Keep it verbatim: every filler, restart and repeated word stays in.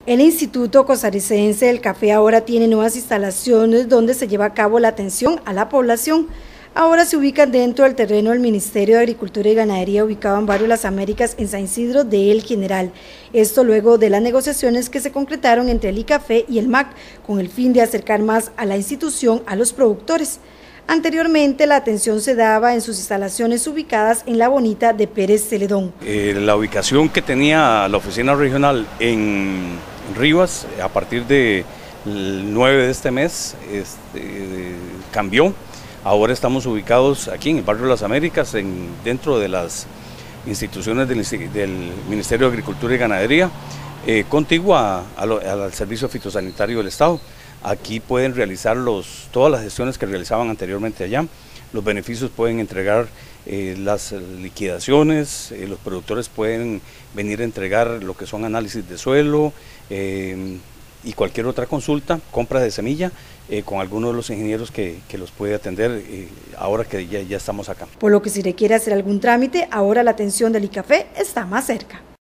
El Instituto Costarricense del Café ahora tiene nuevas instalaciones donde se lleva a cabo la atención a la población. Ahora se ubican dentro del terreno del Ministerio de Agricultura y Ganadería, ubicado en Barrio Las Américas, en San Isidro de El General. Esto luego de las negociaciones que se concretaron entre el ICAFE y el M A C, con el fin de acercar más a la institución a los productores. Anteriormente, la atención se daba en sus instalaciones ubicadas en La Bonita de Pérez Celedón. Eh, la ubicación que tenía la oficina regional en Rivas, a partir del nueve de este mes, este, cambió. Ahora estamos ubicados aquí en el barrio Las Américas, en, dentro de las instituciones del, del Ministerio de Agricultura y Ganadería, eh, contiguo a, a lo, al Servicio Fitosanitario del Estado. Aquí pueden realizar los, todas las gestiones que realizaban anteriormente allá. Los beneficios pueden entregar eh, las liquidaciones, eh, los productores pueden venir a entregar lo que son análisis de suelo eh, y cualquier otra consulta, compra de semilla, eh, con alguno de los ingenieros que, que los puede atender eh, ahora que ya, ya estamos acá. Por lo que si requiere hacer algún trámite, ahora la atención del ICAFE está más cerca.